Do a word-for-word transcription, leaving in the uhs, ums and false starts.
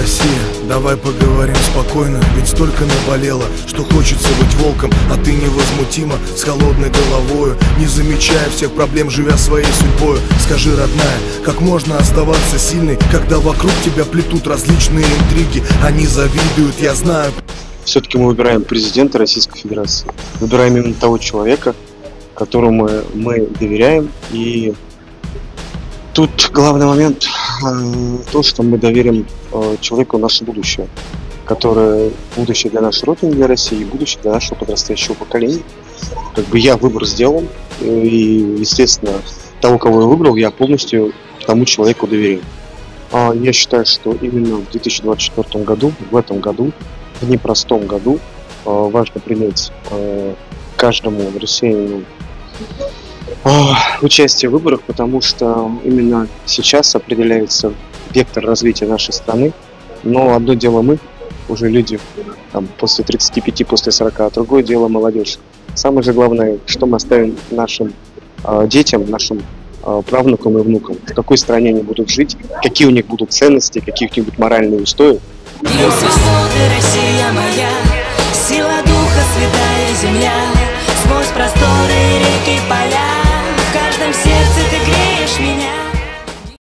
Россия, давай поговорим спокойно, ведь столько наболело, что хочется быть волком, а ты невозмутимо, с холодной головою, не замечая всех проблем, живя своей судьбою. Скажи, родная, как можно оставаться сильной, когда вокруг тебя плетут различные интриги? Они завидуют, я знаю. Все-таки мы выбираем президента Российской Федерации, выбираем именно того человека, которому мы доверяем. И тут главный момент э, то, что мы доверим э, человеку наше будущее, которое будущее для нашей Родины, для России, и будущее для нашего подрастающего поколения. Как бы я выбор сделал, и, естественно, того, кого я выбрал, я полностью тому человеку доверяю. А я считаю, что именно в две тысячи двадцать четвёртом году, в этом году, в непростом году, э, важно принять э, каждому россиянину участие в выборах, потому что именно сейчас определяется вектор развития нашей страны. Но одно дело мы, уже люди там, после тридцати пяти, после сорока, а другое дело молодежь. Самое же главное, что мы оставим нашим э, детям, нашим э, правнукам и внукам, в какой стране они будут жить, какие у них будут ценности, какие у них будут моральные устои. Днем свободы, Россия моя, сила духа святая.